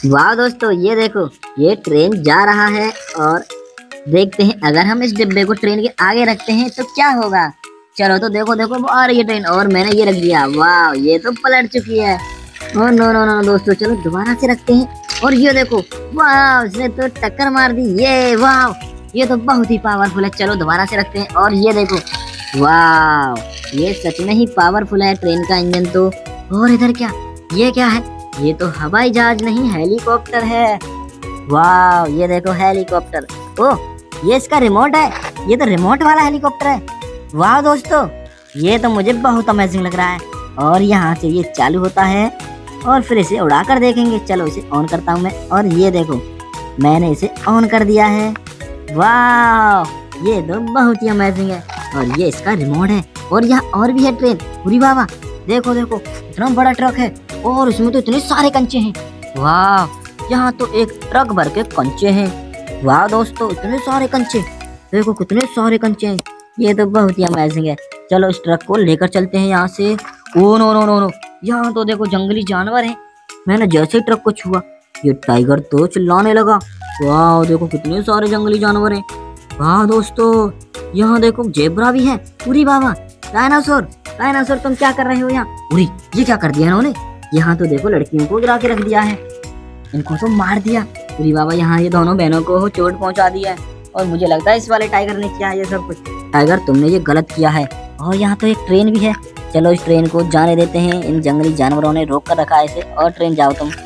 वाह दोस्तों, ये देखो, ये ट्रेन जा रहा है और देखते हैं अगर हम इस डिब्बे को ट्रेन के आगे रखते हैं तो क्या होगा। चलो तो देखो देखो, वो आ रही है ट्रेन और मैंने ये रख दिया। वाह, ये तो पलट चुकी है। ओ नो नो नो दोस्तों, चलो दोबारा से रखते हैं और ये देखो, वाह, उसने तो टक्कर मार दी। ये वाह, ये तो बहुत ही पावरफुल है। चलो दोबारा से रखते हैं और ये देखो, वाह, ये सच में ही पावरफुल है ट्रेन का इंजन तो। और इधर क्या, ये क्या है? ये तो हवाई जहाज नहीं, हेलीकॉप्टर है। वाह, ये देखो हेलीकॉप्टर। ओह, ये इसका रिमोट है। ये तो रिमोट वाला हेलीकॉप्टर है। वाह दोस्तों, ये तो मुझे बहुत अमेजिंग लग रहा है। और यहाँ से ये चालू होता है और फिर इसे उड़ा कर देखेंगे। चलो इसे ऑन करता हूँ मैं और ये देखो, मैंने इसे ऑन कर दिया है। वाह, ये तो बहुत ही अमेजिंग है। और ये इसका रिमोट है और यहाँ और भी है ट्रेन। पूरी बाबा, देखो देखो, इतना बड़ा ट्रक है और उसमें तो इतने सारे कंचे हैं। वाह, यहाँ तो एक ट्रक भर के कंचे हैं। वाह दोस्तों, इतने सारे कंचे, देखो कितने सारे कंचे हैं। ये तो बहुत ही अमेजिंग है। चलो इस ट्रक को लेकर चलते हैं यहाँ से। Oh no no no no, यहाँ तो देखो जंगली जानवर हैं। मैंने जैसे ही ट्रक को छुआ, ये टाइगर तो चिल्लाने लगा। वाह, देखो कितने सारे जंगली जानवर हैं। वाह दोस्तों, यहाँ देखो जेब्रा भी है। पूरी बाबा, डायनासोर, डायनासोर तुम क्या कर रहे हो यहाँ? पूरी, ये क्या कर दिया इन्होंने? यहाँ तो देखो लड़कियों को गिरा के रख दिया है, इनको तो मार दिया। पूरी बाबा, यहाँ ये दोनों बहनों को चोट पहुंचा दी है और मुझे लगता है इस वाले टाइगर ने किया है ये सब कुछ। टाइगर, तुमने ये गलत किया है। और यहाँ तो एक ट्रेन भी है। चलो इस ट्रेन को जाने देते हैं। इन जंगली जानवरों ने रोक कर रखा है इसे। और ट्रेन जाओ तुम।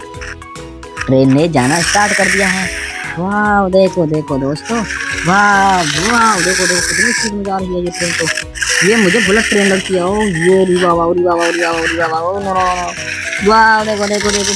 ट्रेन ने जाना स्टार्ट कर दिया है। वाह, देखो देखो दोस्तों, वाह वाह, देखो देखो कितनी स्पीड में जा रही है ये ट्रेन तो। ये मुझे बुलेट ट्रेन लगती है। ओ ये री बाबा, उरी बाबा, उरी बाबा, उरी बाबा, ओ नो नो नो। वाह, देखो देखो देखो,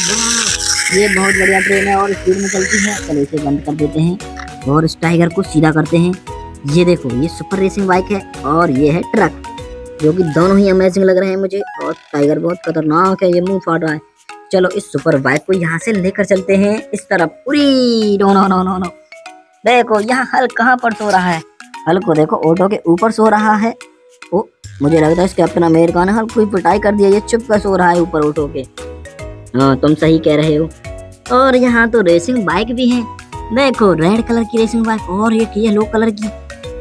ये बहुत बढ़िया ट्रेन है और स्पीड में चलती है। चलो इसे बंद कर देते हैं और इस टाइगर को सीधा करते हैं। ये देखो, ये सुपर रेसिंग बाइक है और ये है ट्रक, जो कि दोनों ही अमेजिंग लग रहे हैं मुझे। और टाइगर बहुत खतरनाक है, ये मुंह फाड़ रहा है। चलो इस सुपर बाइक को यहाँ से लेकर चलते हैं इस तरफ। पूरी no no no no no, देखो यहाँ हल्क कहाँ पर सो रहा है। हल्क को देखो ऑटो के ऊपर सो रहा है। ओ, मुझे लगता है इस कैप्टन अमेरिका ने हल्क को पिटाई कर दिया। ये चुप कर सो रहा है ऊपर ऑटो के। हाँ, तुम सही कह रहे हो। और यहाँ तो रेसिंग बाइक भी है। देखो, रेड कलर की रेसिंग बाइक और ये येलो कलर की।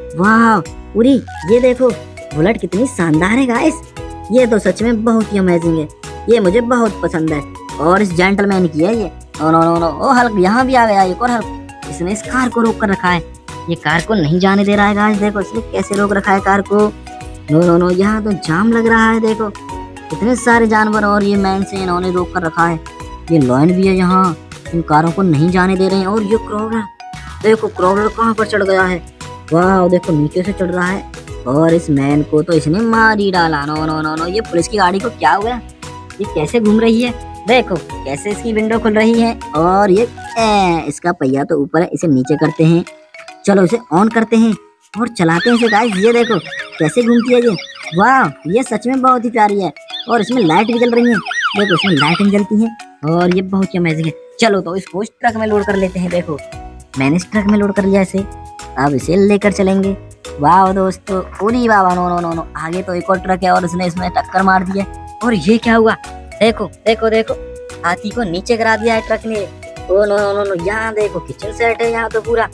वाह पूरी, ये देखो बुलेट कितनी शानदार है गाइस। ये तो सच में बहुत ही अमेजिंग है। ये मुझे बहुत पसंद है। और इस जेंटलमैन की है ये। Oh no no no, oh Hulk यहाँ भी आ गया एक और हल्क। इसने इस कार को रोक कर रखा है। ये कार को नहीं जाने दे रहा है गाइस। देखो इसने कैसे रोक रखा है कार को। नो नो नो, यहाँ तो जाम लग रहा है। देखो इतने सारे जानवर और ये मैन से इन्होंने रोक कर रखा है। ये लॉयन भी है यहाँ, इन कारों को नहीं जाने दे रहे हैं। और ये क्रोलर, देखो क्रोलर कहाँ पर चढ़ गया है। वाह, देखो नीचे से चढ़ रहा है। और इस मैन को तो इसने मार ही डाला। नो नो नो नो, ये पुलिस की गाड़ी को क्या हो गया? ये कैसे घूम रही है? देखो कैसे इसकी विंडो खुल रही है। और ये इसका पहिया तो ऊपर है, इसे नीचे करते हैं। चलो इसे ऑन करते हैं और चलाते हैं इसे गाइस। ये देखो कैसे घूमती है ये। वाह, ये सच में बहुत ही प्यारी है। और इसमें लाइट भी जल रही है। देखो इसमें लाइटिंग जलती है और ये बहुत ही अमेजिंग है। चलो तो इसको इस ट्रक में लोड कर लेते हैं। देखो मैंने इस ट्रक में लोड कर लिया इसे। अब इसे लेकर चलेंगे। वाह दोस्तों, पूरी बाबा, नो नो नो नो, आगे तो एक और ट्रक है और उसने इसमें टक्कर मार दी है। और ये क्या हुआ? देखो देखो देखो, हाथी को नीचे गिरा दिया है ट्रक ने। Oh no no no no, यहाँ देखो किचन सेट है यहाँ तो पूरा।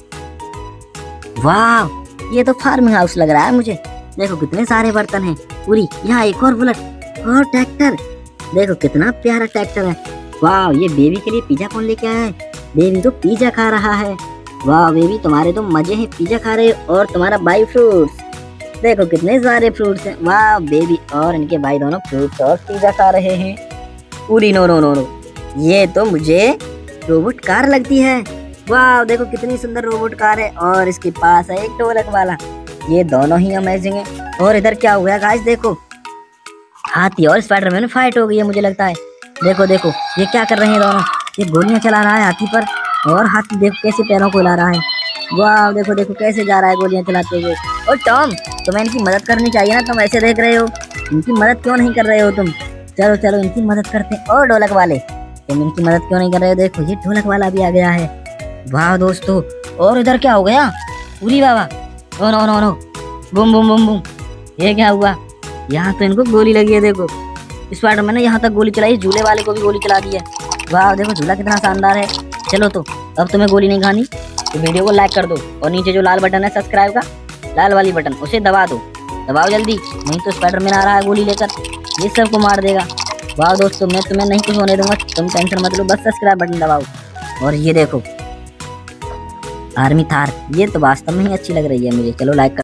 वाह, ये तो फार्मिंग हाउस लग रहा है मुझे। देखो कितने सारे बर्तन हैं। पूरी, यहाँ एक और बुलेट और ट्रैक्टर। देखो कितना प्यारा ट्रैक्टर है। वाह, ये बेबी के लिए पिज्जा कौन लेके आया है? बेबी तो पिज्जा खा रहा है। वाह बेबी, तुम्हारे तो मजे हैं, पिज्जा खा रहे हो। और तुम्हारा भाई फ्रूट्स, देखो कितने सारे फ्रूट्स हैं। वाह, बेबी और इनके भाई दोनों फ्रूट्स और पिज्जा खा रहे हैं। पूरी नो नो नो नो, ये तो मुझे रोबोट कार लगती है। वाह, देखो कितनी सुंदर रोबोट कार है और इसके पास है एक ढोलक वाला। ये दोनों ही अमेजिंग है। और इधर क्या हुआ गाइस? देखो हाथी और स्पाइडरमैन फाइट हो गई है मुझे लगता है। देखो देखो, ये क्या कर रहे हैं दोनों? ये गोलियां चला रहा है हाथी पर और हाथी देखो कैसे पैरों को हिला रहा है। वाह, देखो देखो कैसे जा रहा है गोलियां चलाते हुए। और टॉम, तुम्हें इनकी मदद करनी चाहिए ना, तुम ऐसे देख रहे हो। इनकी मदद क्यों नहीं कर रहे हो तुम? चलो चलो इनकी मदद करते हैं। और ढोलक वाले, तुम इनकी मदद क्यों नहीं कर रहे हो? देखो ये ढोलक वाला भी आ गया है। वाह दोस्तों, और इधर क्या हो गया? पूरी बाबा, oh no no no, boom boom boom boom, ये क्या हुआ? यहाँ तो इनको गोली लगी है। देखो स्पाइडरमैन ने यहाँ तक गोली चलाई, झूले वाले को भी गोली चला दी है। वाह देखो झूला कितना शानदार है। चलो तो अब तुम्हें गोली नहीं खानी तो वीडियो को लाइक कर दो और नीचे जो लाल बटन है सब्सक्राइब का, लाल वाली बटन, उसे दबा दो, दबाओ जल्दी, नहीं तो स्पाइडरमैन आ रहा है गोली लेकर, ये सबको मार देगा। वाह दोस्तों मैं तुम्हें नहीं कुछ होने दूंगा, तुम टेंशन मत लो, बस सब्सक्राइब बटन दबाओ। और ये देखो आर्मी थार, ये तो वास्तव में ही अच्छी लग रही है मुझे। चलो लाइक